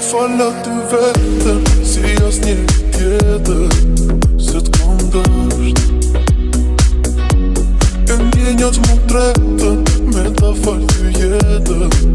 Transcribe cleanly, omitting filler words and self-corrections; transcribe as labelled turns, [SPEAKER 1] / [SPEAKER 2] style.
[SPEAKER 1] Fala ty vetëm, si as një tjetër, se t'kom dësht. E ndjenjat mu tretën, me ta fal ty jetën.